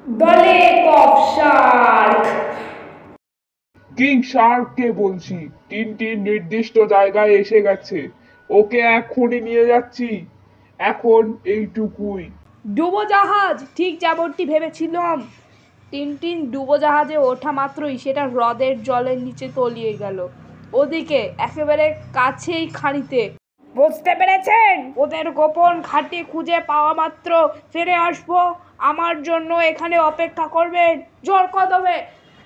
দলে কফ Shark. King শার্ককে বলছি, Tintin নির্দিষ্ট জায়গায় এসে গেছে, ওকে এক্ষুনি নিয়ে যাচ্ছি। এখন এইটুকুই। ডুবোজাহাজ, ঠিক যেমনটি ভেবেছিলাম। টিনটিন ডুবোজাহাজে ওঠা মাত্রই সেটা হ্রদের জলের নিচে তলিয়ে গেল। ওদিকে একেবারে কাছেই খাঁড়িতে। বুঝতে পেরেছেন? ওদের গোপন ঘাঁটি খুঁজে পাওয়া মাত্র ফিরে আসবো। আমার জন্য এখানে অপেক্ষা করবেন জোর কদমে।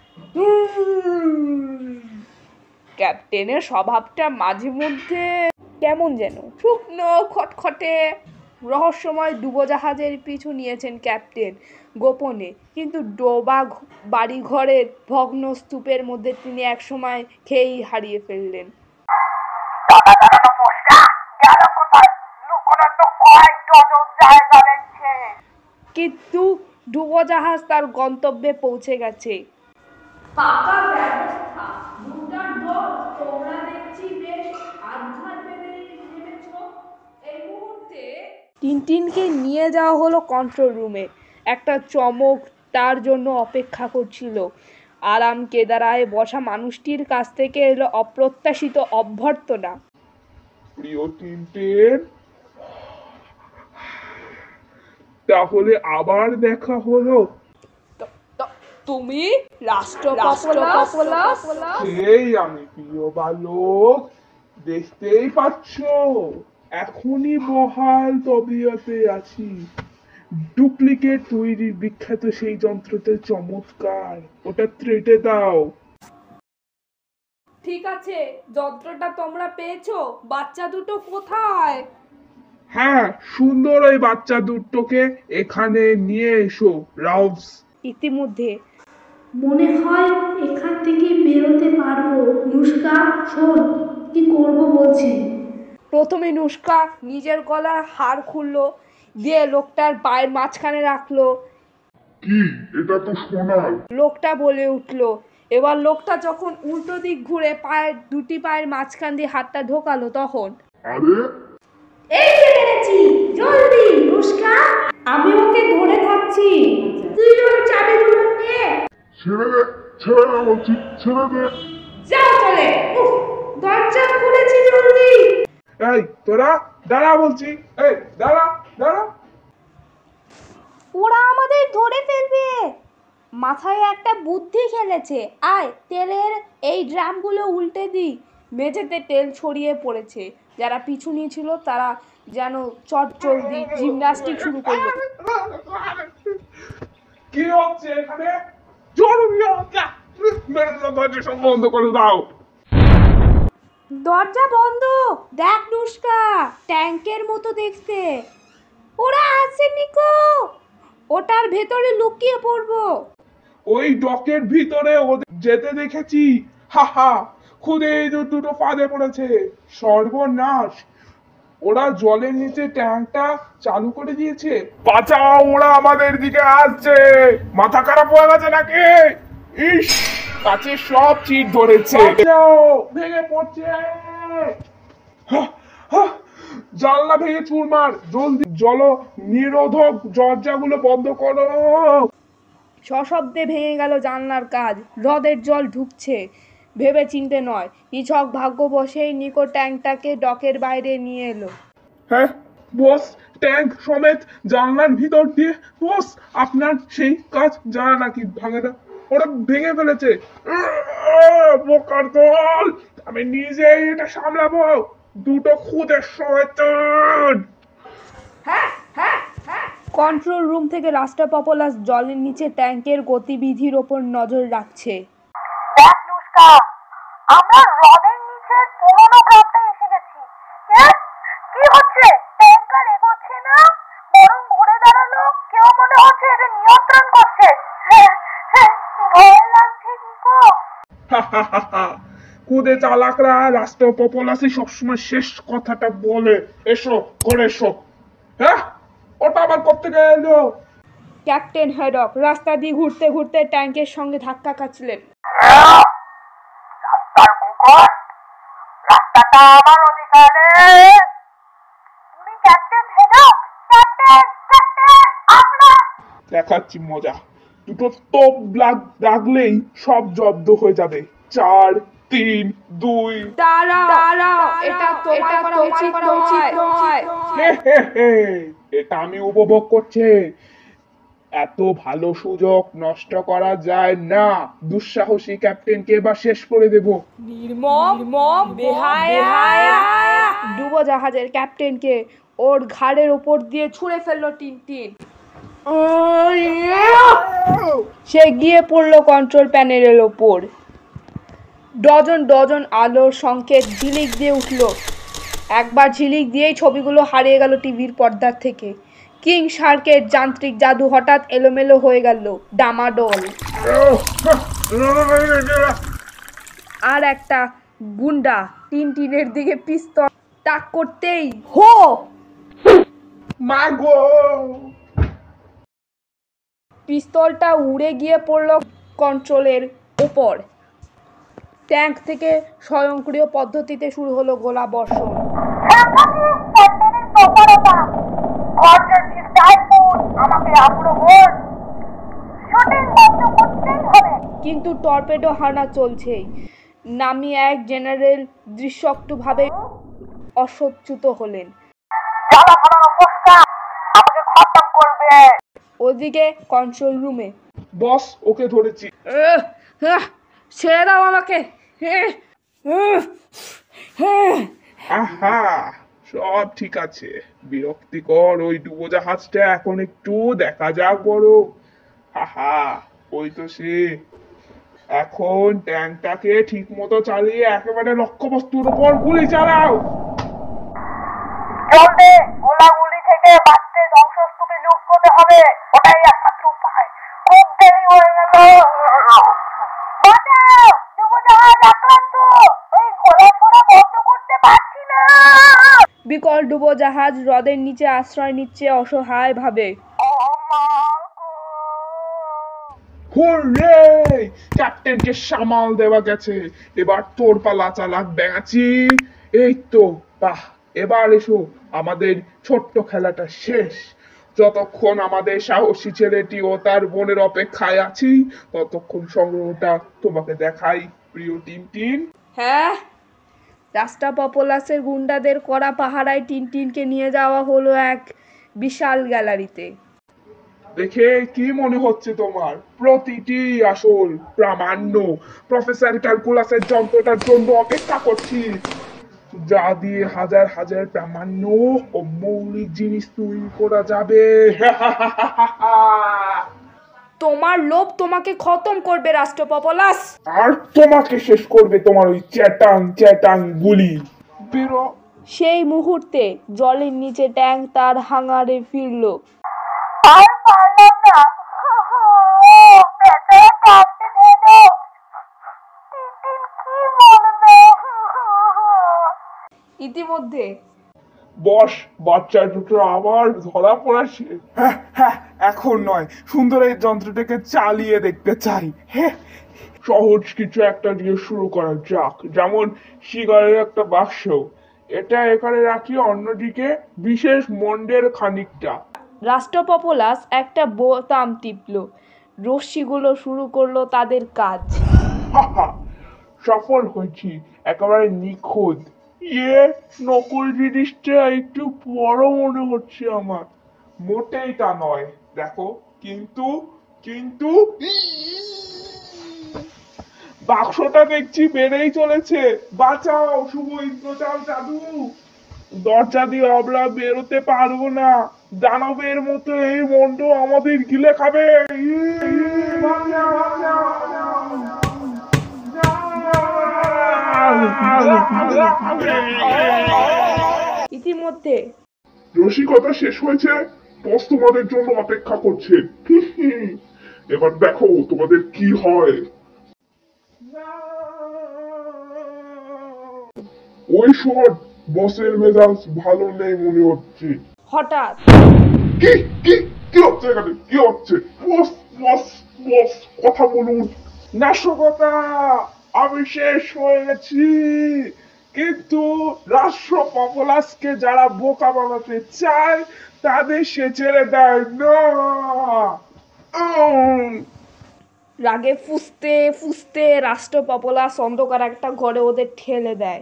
ক্যাপ্টেনের স্বভাবটা মাঝে মধ্যে কেমন যেন শুকনো খটখটে। রহস্যময় ডুবোজাহাজের পিছু নিয়েছেন ক্যাপ্টেন গোপনে, কিন্তু ডোবা বাড়িঘরের ভগ্ন স্তূপের মধ্যে তিনি একসময় খেয়েই হারিয়ে ফেললেন। কিন্তু ডুবোজাহাজ তার গন্তব্যে পৌঁছে গেছে। পাকা ব্যবস্থা, দুটার দল, তোমরা দেখছি বেশ আধার পেতে নেমেছো। এই মুহূর্তে টিনটিনকে নিয়ে যাওয়া হলো কন্ট্রোল রুমে। একটা চমক তার জন্য অপেক্ষা করছিল। আরাম কেদারায় বসা মানুষটির কাছ থেকে এলো অপ্রত্যাশিত অভ্যর্থনা। প্রিয় টিনটিন, তাহলে আবার দেখা হলো। তুমি রাষ্ট্রপপুলাস? এই আমি প্রিয় বালক, দেখতেই পাচ্ছ এখনই বহাল তবিয়তে আছি। ডুপ্লিকেট তৈরির বিখ্যাত সেই যন্ত্রতে চমৎকার, ওটা ট্রেটে দাও। ঠিক আছে, যন্ত্রটা তোমরা পেয়েছো, বাচ্চা দুটো কোথায়? হ্যাঁ, সুন্দর ওই বাচ্চা দুটোকে এখানে নিয়ে এসো রাউস। ইতিমধ্যে মনে হয় এখান থেকে বেরোতে পারবো। নুস্কা, শোন, কি করবো বলছি। প্রথমে নুস্কা নিজের গলার হাড় খুললো, দিয়ে লোকটার পায়ের মাঝখানে রাখলো। কি, এটা তো সোনার। লোকটা বলে উঠলো। এবার লোকটা যখন উল্টো দিক ঘুরে দুটি পায়ের মাঝখান দিয়ে হাতটা ঢোকালো, তখন আরে এই যে পেরেছি, জলদি নুস্কা, আমি ওকে ধরে থাকছি, তুই ওর চাবিগুলো নিয়ে ছেড়ে দে, ছেড়ে দে বলছি, ছেড়ে দে। যাও চলে। দরজা খুলেছি, জলদি। এই তোরা দাঁড়া বলছি, এই দাঁড়া দাঁড়া। ওরা আমাদের ধরে ফেলবে। মাথায় একটা বুদ্ধি খেলেছে। আয়, তেলের এই ড্রামগুলো উল্টে দিই। মেঝেতে তেল ছড়িয়ে পড়েছে। যারা পিছু নিয়েছিল তারা যেন চটজলদি জিমন্যাস্টিক শুরু করলো। কি হচ্ছে এখানে? জরুরি দরজা বন্ধ করে দাও। দরজা বন্ধ। দেখ নুস্কা, ট্যাঙ্কের মতো দেখতে। ওরা আছে নিকো, ওটার ভেতরে লুকিয়ে পড়বো। ওই ডকের ভিতরে ওদের যেতে দেখেছি। হা হা, খুদে দুটো ফাঁদে পড়েছে। সর্বনাশ, ওরা জলের নিচে ট্যাঙ্কটা চালু করে দিয়েছে। বাঁচাও, ওরা আমাদের দিকে আসছে। মাথা খারাপ হয়ে গেছে নাকি? ইস, কাছে সব চিট ধরেছে। বাঁচাও, ভেঙে পড়ছে। জানলা ভেঙে চুরমার, জলদি জল নিরোধক দরজাগুলো বন্ধ করো। সশব্দে ভেঙে গেল জানলার কাজ। হ্রদের জল ঢুকছে ভেবে চিনতে নয়। নিছক ভাগ্যবশেই নিকো ট্যাঙ্কটাকে ডকের বাইরে নিয়ে এলো। হ্যাঁ বস, ট্যাঙ্ক সমেত জানলার ভিতর দিয়ে। বস, আপনার সেই কাজ জানা নাকি ভাঙে না? ওরা ভেঙে ফেলেছে। বোকার দল, আমি নিজেই এটা সামলাবো। দুটো খুদের শয়তান। কন্ট্রোল রুম থেকে রাস্টাপপুলাস জলের নিচে ট্যাঙ্কের গতিবিধির ওপর নজর রাখছে। দেখ নুস্কা, আমরা হ্রদের নিচের পুরোনো গ্রামটা এসে গেছি। কি হচ্ছে? ট্যাঙ্কার এগোচ্ছে না, বরং ঘুরে দাঁড়ালো। কেউ মনে হচ্ছে এটা নিয়ন্ত্রণ করছে। ভয় লাগছে নিকো। কুদে চালাকরা রাষ্ট্রপপুলাসই সবসময় শেষ কথাটা বলে। এসো করে এসো। হ্যাঁ, ওটা আবার করতে গেল। ক্যাপ্টেন হ্যাডক রাস্তা দিয়ে ঘুরতে ঘুরতে ট্যাঙ্কের সঙ্গে ধাক্কা খাচ্ছিলেন। রাস্তার মুখর, রাস্তাটা আমার অধিকারে। তুমি ক্যাপ্টেন হ্যাডক? ক্যাপ্টেন, ক্যাপ্টেন, আমরা দেখাচ্ছি মজা। দুটো তোপ লাগলেই সব জব্দ হয়ে যাবে। 4 3 2 দাঁড়াও, এটা তোমার করা উচিত নয়। এটা আমি উপভোগ করছি। এত ভালো সুযোগ নষ্ট করা যায় না। দুঃসাহসী ক্যাপ্টেনকে এবার শেষ করে দেব। নির্মম বেহায়া। ডুবোজাহাজের ক্যাপ্টেনকে ওর ঘাড়ের উপর দিয়ে ছুঁড়ে ফেললো টিনটিন। সে গিয়ে পড়লো কন্ট্রোল প্যানেলের ওপর। ডজন আলোর সংকেত ঝিলিক দিয়ে উঠল। একবার ঝিলিক দিয়েই ছবিগুলো হারিয়ে গেল টিভির পর্দার থেকে। কিং শার্কের যান্ত্রিক জাদু হঠাৎ এলোমেলো হয়ে গেল, ডামাডোল। আর একটা গুন্ডা টিনটিনের দিকে পিস্তল তাক করতেই হো মাগো! পিস্তলটা উড়ে গিয়ে পড়ল কন্ট্রোলের ওপর। ট্যাঙ্ক থেকে স্বয়ংক্রিয় পদ্ধতিতে শুরু হলো গোলা বর্ষণ। কিন্তু টর্পেডো হানা চলছেই। নামি এক জেনারেল দৃশ্যক্তভাবে অসচ্যুত হলেন। ওদিকে কন্ট্রোল রুমে বস, ওকে ধরেছি। ছেড়ে দাও আমাকে। আহা, সব ঠিক আছে। বিরক্তিকর ওই ডুবোজাহাজটা এখন একটু দেখা যাক বড়। আহা, ওই তো সে। এখন ট্যাঙ্কটাকে ঠিক মতো চালিয়ে একেবারে লক্ষ্যবস্তুর উপর গুলি চালাও। জলদি গোলাগুলি থেকে বাঁচতে ধ্বংসস্তূপে লুকোতে হবে, ওটাই একমাত্র উপায়। খুব দেরি হয়ে গেল। বাঁচাও, ডুবোজাহাজ আক্রান্ত। ওই গোলা ছোড়া বন্ধ করতে পারছি না। বিকল ডুবোজাহাজ হ্রদের নিচে আশ্রয় নিচ্ছে অসহায় ভাবে। হুররে! ক্যাপ্টেনকে সামাল দেওয়া গেছে। এবার তোর পালা, চালাক ব্যাঙাচি। এই তো, বাহ! এবার এসো, আমাদের ছোট্ট খেলাটা শেষ। যতক্ষণ আমাদের সাহসী ছেলেটি ও তার বোনের অপেক্ষায় আছি, ততক্ষণ সংগ্রহটা তোমাকে দেখাই, প্রিয় টিনটিন। হ্যাঁ, রাস্টাপপুলাসের গুন্ডাদের কড়া পাহারায় টিনটিনকে নিয়ে যাওয়া হলো এক বিশাল গ্যালারিতে। দেখে কি মনে হচ্ছে তোমার? প্রতিটি আসল প্রামাণ্য প্রফেসর ক্যালকুলাসের যন্ত্রটার জন্য অপেক্ষা করছি, যা দিয়ে হাজার হাজার প্রামাণ্য ও মৌলিক জিনিস তৈরি করা যাবে। তোমার লোভ তোমাকে খতম করবে রাস্টাপপুলাস। আর তোমাকে শেষ করবে তোমার ওই চ্যাটাং গুলি। বেরো। সেই মুহূর্তে জলের নিচে ট্যাঙ্ক তার হাঙারে ফিরল। আর পারলাম না। বেচারা কাঁদতে দিল। টিনটিন কি বলবে? ইতিমধ্যে বস, বাচ্চা দুটো আবার ধরা পড়েছে। হ্যাঁ, এখন নয়, সুন্দর এই যন্ত্রটাকে চালিয়ে দেখতে চাই। হ্যাঁ, সহজ কিছু একটা দিয়ে শুরু করা যাক, যেমন সিগারের একটা বাক্স। এটা এখানে রাখি, অন্যদিকে বিশেষ মন্ডের খানিকটা। রাস্টাপপুলাস একটা বোতাম টিপল। রশ্মিগুলো শুরু করলো তাদের কাজ। সফল হয়েছি, একেবারে নিখুঁত। নকল জিনিসটা একটু বড় মনে হচ্ছে আমার। মোটেই তা নয়, দেখো। কিন্তু কিন্তু বাক্সটা দেখছি বেড়েই চলেছে। বাঁচাও, শুভ ইন্দ্রজাল জাদু। দরজা দিয়ে আমরা বেরোতে পারবো না। দানবের মতো এই মন্ড আমাদের গিলে খাবে। ইতিমধ্যে রসিকতা শেষ হয়েছে। বস তোমাদের জন্য অপেক্ষা করছে। এবার দেখো তোমাদের কি হয়। ওই সময় বসের মেজাজ ভালো নেই মনে হচ্ছে। হঠাৎ কি কি কি হচ্ছে এখানে? কি হচ্ছে? বস বস বস, কথা বলুন। নাশকতা! আমি শেষ হয়ে গেছি। কিন্তু রাষ্ট্রপপুলাসকে যারা বোকা বানাতে চায়, তাদের সে ছেড়ে দেয় না। রাগে ফুসতে ফুসতে রাষ্ট্রপপলাস অন্ধকার একটা ঘরে ওদের ঠেলে দেয়।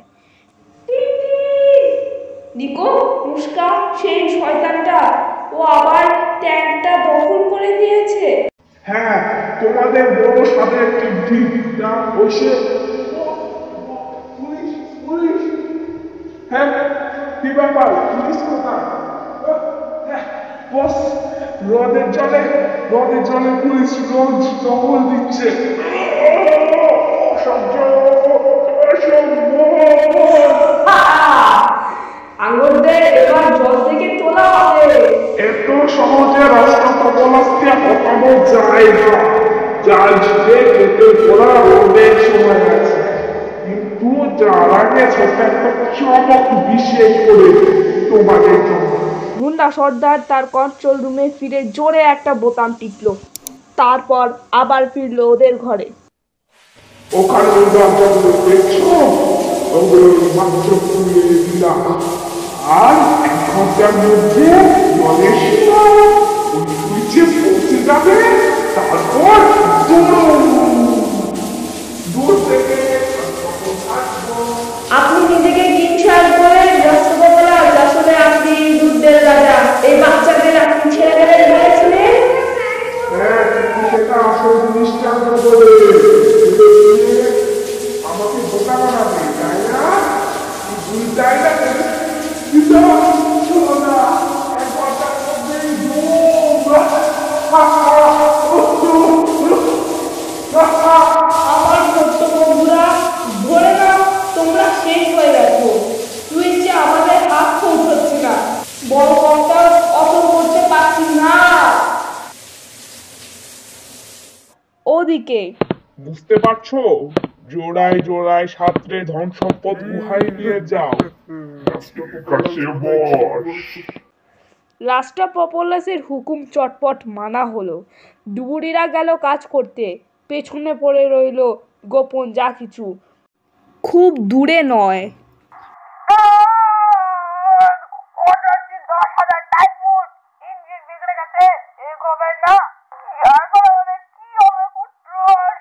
নিকো, নুস্কা, সেই শয়তানটা ও আবার ট্যাঙ্কটা দখল করে দিয়েছে। হ্যাঁ, তোমাদের বড় সাথে টিভি বসে পুলিশ পুলিশ। হ্যাঁ, কি ব্যাপার? পুলিশ কোথায়? বস, হ্রদের জলে পুলিশ রোজ টহল দিচ্ছে। আঙুলদের এবার জল থেকে তোলা হবে। এত সহজে রাষ্ট্রপপলাসকে হটানো যায় না। জাল ছিঁড়ে কেটে পড়া অনেক সময় আছে, কিন্তু যার আগে ছোট একটা চমক বিশেষ করে তোমাদের জন্য। গুন্ডা সর্দার তার কন্ট্রোল রুমে ফিরে জোরে একটা বোতাম টিপলো, তারপর আবার ফিরলো ওদের ঘরে। ওখানে ওই দরজাগুলো দেখছো, ওগুলো মাত্র খুলে দিলাম, আর 1 ঘন্টার মধ্যে মালয়েশিয়া ওই সুইচে পৌঁছে যাবে। তারপর দূর থেকে আপনি নিজেকে কিনসার করে রাষ্ট্রপপলাস, আসলে আপনি যুদ্ধের রাজা। এই বাচ্চাদের আপনি ছেড়ে গেলেন বলেছিলেন। হ্যাঁ, সেটা আসল জিনিসটা বলে আমাকে বোকা বানাবে, তাই না? তাই না? চলো না, 1 ঘন্টার মধ্যেই আমার ছোট্ট বন্ধুরা, ধরে নাও তোমরা শেষ হয়ে গেছো। সুইচে আমাদের হাত পৌঁছচ্ছে না, বড় কন্ট্রোল অত করতে পারছি না। ওদিকে বুঝতে পারছো? জোড়ায় জোড়ায় সাঁতরে ধন সম্পদ গুহায় নিয়ে যাও। রাষ্ট্রপপলাসের হুকুম চটপট মানা হলো। ডুবুরিরা গেল কাজ করতে, পেছনে পড়ে রইল গোপন যা কিছু। খুব দূরে নয়। অর্ডারটি 10,000 টাইফুড, ইঞ্জিন বিগড়ে গেছে, এগোবে না। কি হবে পুত্রস?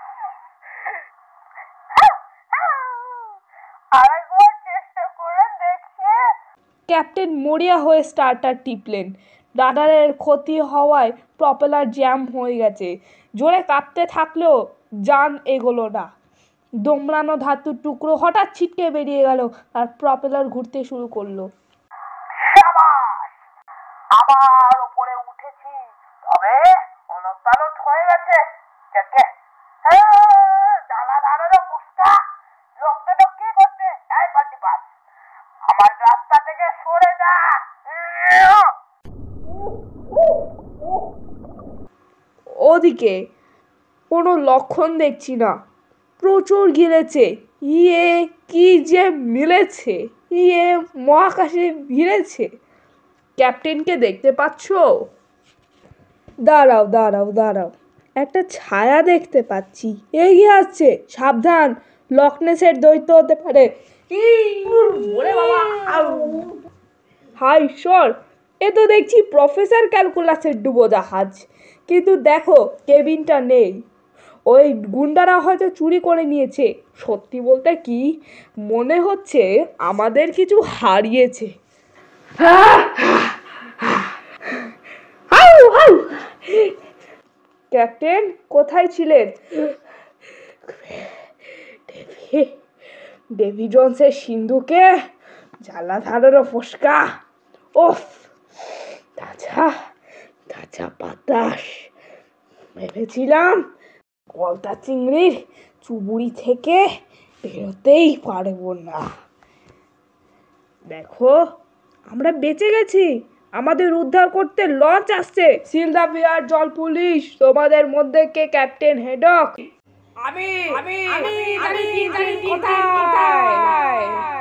আরেকবার চেষ্টা করে দেখি। ক্যাপ্টেন মরিয়া হয়ে স্টার্টার টিপলেন। রাডারের ক্ষতি হওয়ায় প্রপেলার জ্যাম হয়ে গেছে। জোরে কাঁপতে থাকলেও যান এগোলো না। দোমড়ানো ধাতুর টুকরো হঠাৎ ছিটকে বেরিয়ে গেল আর প্রপেলার ঘুরতে শুরু করলো। শাবাশ! আবার উপরে উঠেছি, তবে ওলটপালট হয়ে গেছে। যাকে জ্বালা ধারালো ফুসকা, লোক দুটো কি করছে? এই পাল্টি পাস, আমার রাস্তা থেকে সরে যা। ওদিকে কোনো লক্ষণ দেখছি না। প্রচুর গিলেছে। কি যে মিলেছে! মহাকাশে ভিড়েছে। ক্যাপ্টেনকে দেখতে পাচ্ছো? দাঁড়াও, একটা ছায়া দেখতে পাচ্ছি, এগিয়ে আসছে। সাবধান, লকনেসের দৈত্য হতে পারে। হাই ঈশ্বর, এ তো দেখছি প্রফেসর ক্যালকুলাসের ডুবোজাহাজ। কিন্তু দেখো, কেবিনটা নেই। ওই গুন্ডারা হয়তো চুরি করে নিয়েছে। সত্যি বলতে কি, মনে হচ্ছে আমাদের কিছু হারিয়েছে। ক্যাপ্টেন, কোথায় ছিলেন? ডেভি জনসের সিন্ধুকে জ্বালা ধারালো ফসকা, ওফ, তাজা বাতাস। ভেবেছিলাম গলদা চিংড়ির চুবুড়ি থেকে বেরোতেই পারবো না। দেখো, আমরা বেঁচে গেছি। আমাদের উদ্ধার করতে লঞ্চ আসছে। সিলদাভিয়ার জল পুলিশ, তোমাদের মধ্যে কে ক্যাপ্টেন হেডক? আমি কোথায়?